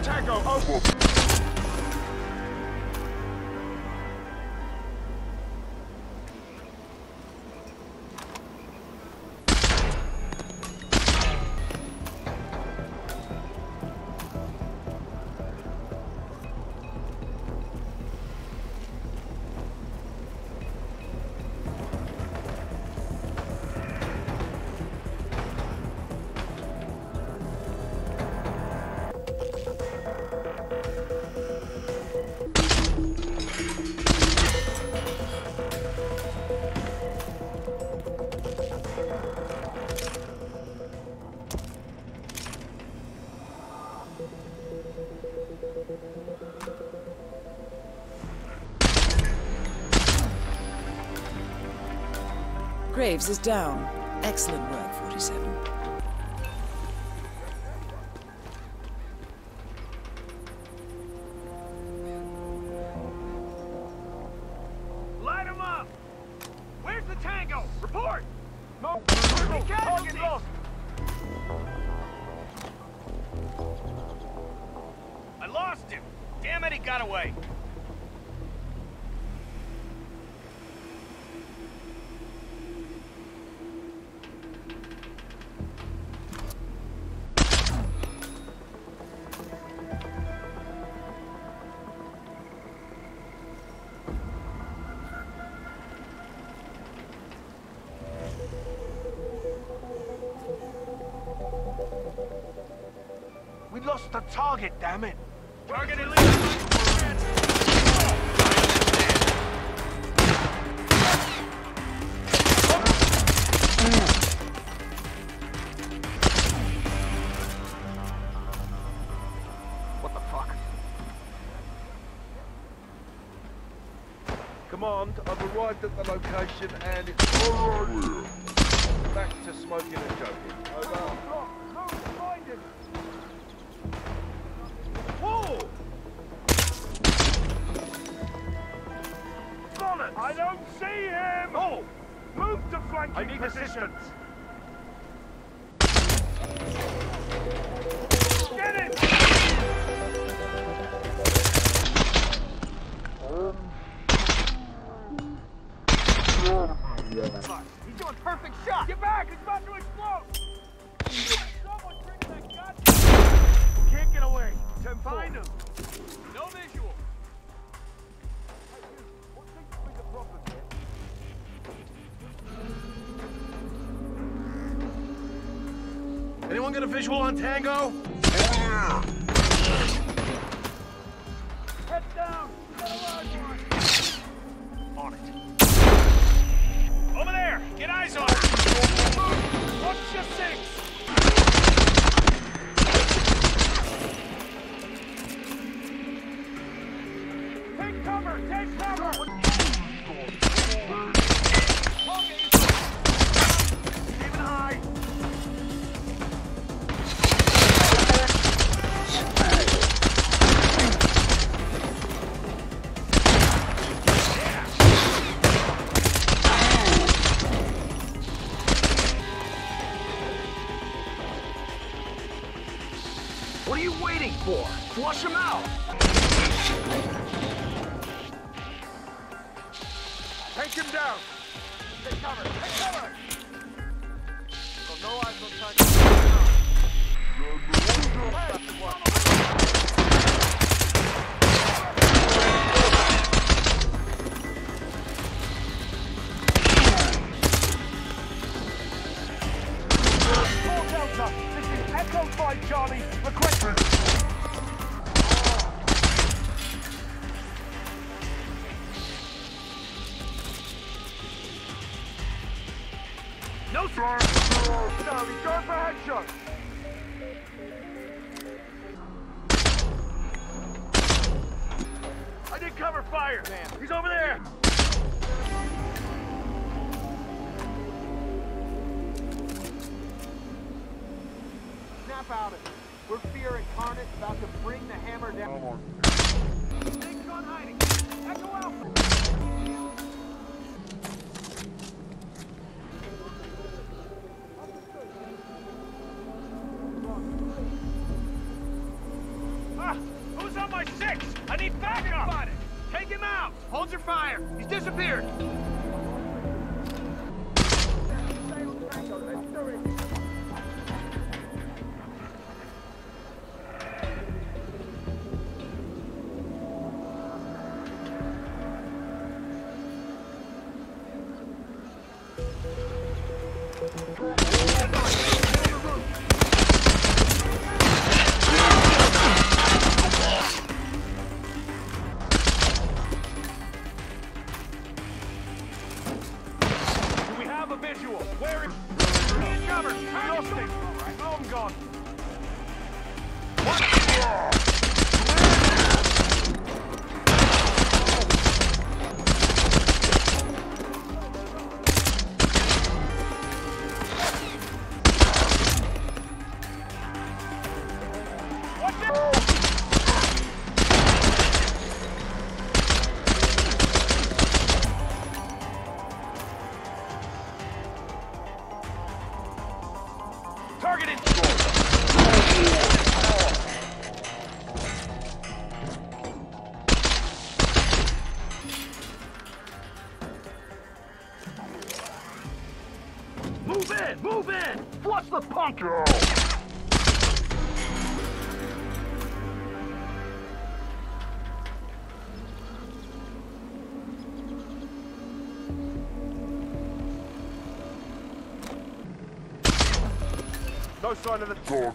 Tango, over. Graves is down. Excellent work, 47. Light him up! Where's the Tango? Report! No, target lost! I lost him! Damn it, he got away! We lost the target, damn it! Target elite! What the fuck? Command, I've arrived at the location and it's all clear. Back to smoking and joking. Over. Whoa! Bollocks! I don't see him! Oh! Move to flanking I need assistance! Get him! He's doing perfect shot! Get back! It's about to explode! Someone bring that goddamn... Can't get away! Find him! No visual! Anyone got a visual on Tango? Head down! Got a large one! On it. Over there! Get eyes on it! Watch your six! Take cover! Take cover! Aiming high! What are you waiting for? Flush him out! Take him down! Take cover! Take cover! So no eyes on target. Full Delta! This is Echo 5 Charlie. Request... No, sir! No, he's going for a headshot! I did cover fire! Man. He's over there! Snap out of it. We're Fear Incarnate, about to bring the hammer down. Things on hiding. Echo Alpha! Ah! up! Got it. Take him out! Hold your fire! He's disappeared! Where is... Cover! Nothing! Oh, I'm gone. What? Targeted! Move in! Move in! What's the punk? No sign of the target.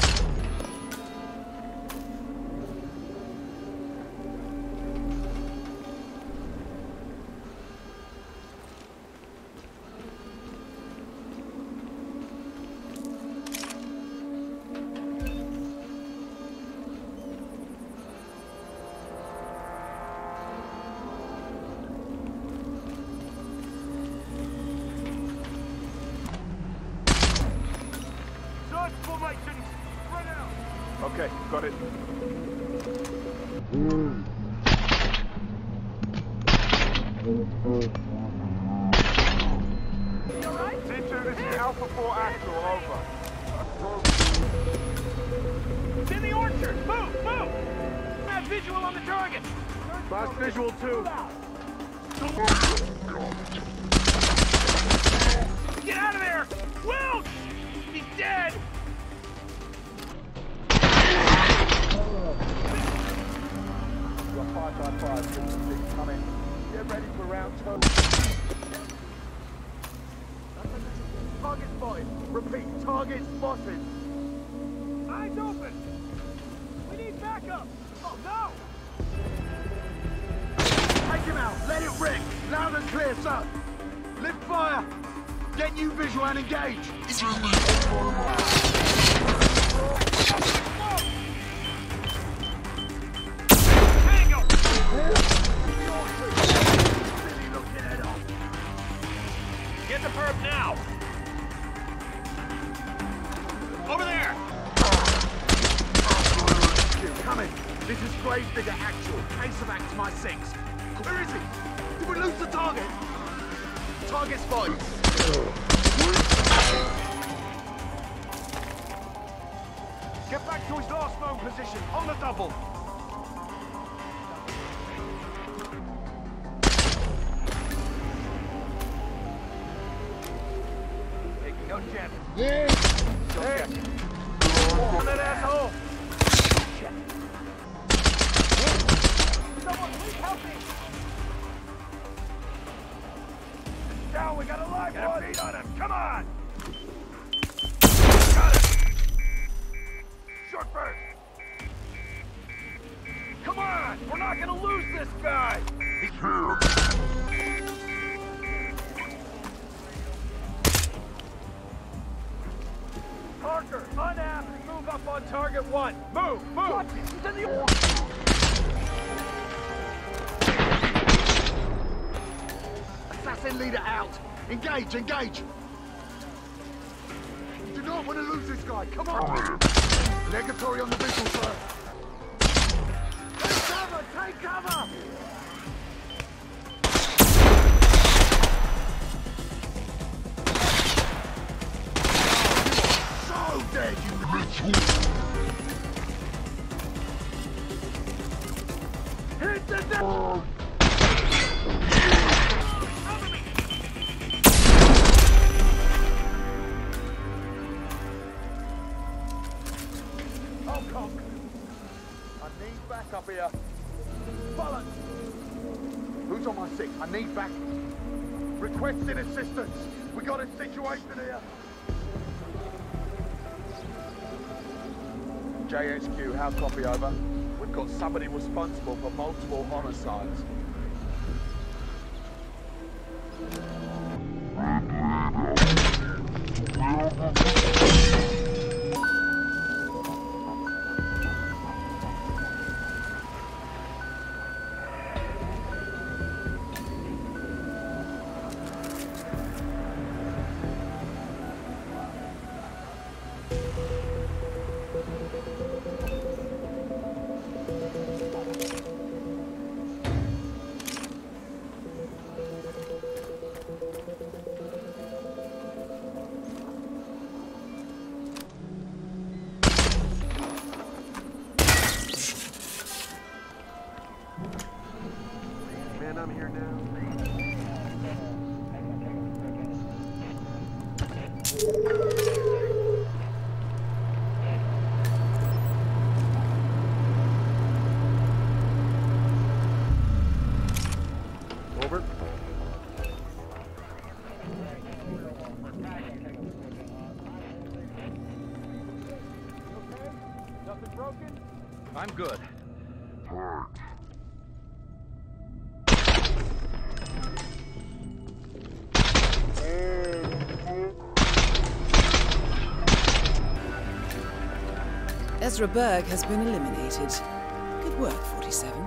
Formation, spread out. Okay, got it. You alright? C2, this is Alpha 4 Actual, over. It's in the orchard! Move! Move! Have visual on the target! Last visual too. Get out of there! Wilkes! He's dead! You're 5x5, coming. Get ready for round 2. Target spotted. Repeat, target spotted. Eyes open! We need backup! Oh no! Take him out! Let it rip! Loud and clear, sir! Lift fire! Get new visual and engage! Get the perp now! Over there! Coming! This is Gravedigger Actual. Case of Act My 6. Where is he? Did we lose the target? Target spotted. Get back to his last known position, on the double. No chance. Yeah. Hey. On that asshole. Someone, please help me. Down, we got a live one. Get a beat on him. Come on. Got it. Short burst. Come on. We're not gonna lose this guy. He's here. Parker, unapp, move up on target 1. Move, move! What? He's in the order! Assassin leader out! Engage, engage! Do not want to lose this guy, come on! Negatory on the visual, sir! Take cover, take cover! Dead, you little! Hit Up here. Bollocks! Who's on my six? I need back. Requesting assistance. We got a situation here. JHQ, how copy over? We've got somebody responsible for multiple homicides. I'm here now. Over. Nothing broken? I'm good. Ezra Berg has been eliminated. Good work, 47.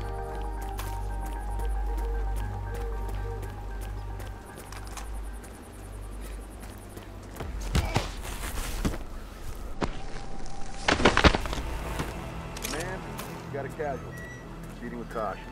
Man, you got a casualty. Proceeding with caution.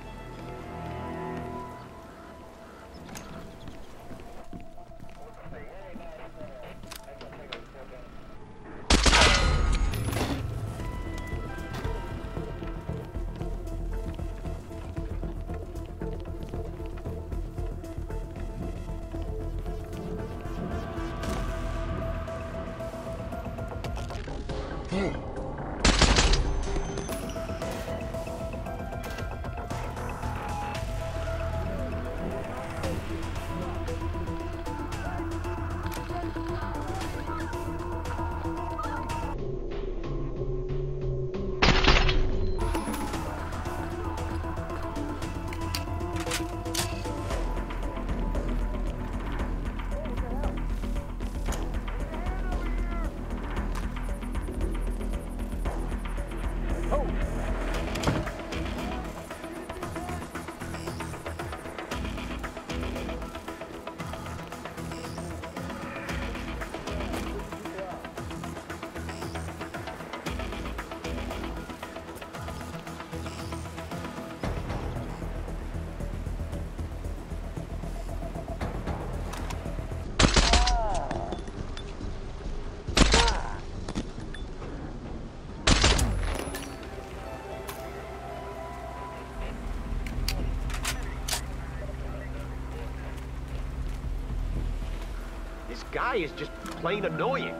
This guy is just plain annoying.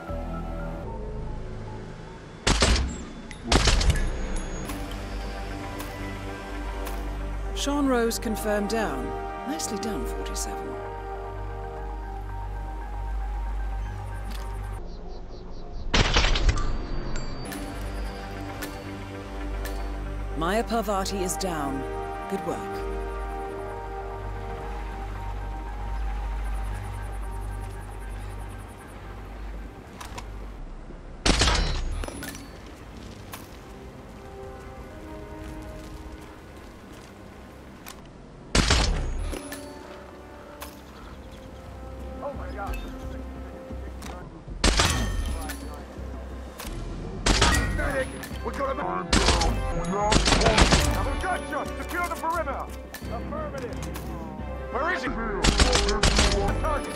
Sean Rose confirmed down. Nicely done, 47. Maya Parvati is down. Good work. Oh my God. We got him. Double gunshot. Secure the perimeter. Affirmative. Where is he? Target.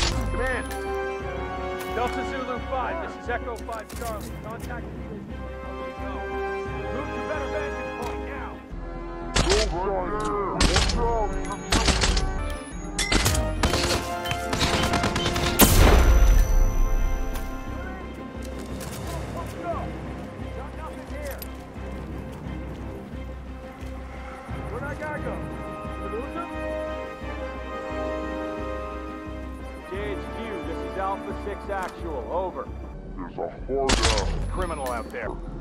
Command. Delta Zulu 5. This is Echo 5 Charlie. Contact. Chicago. You lose him? JHQ, this is Alpha 6 Actual. Over. There's a hard-ass Criminal out there.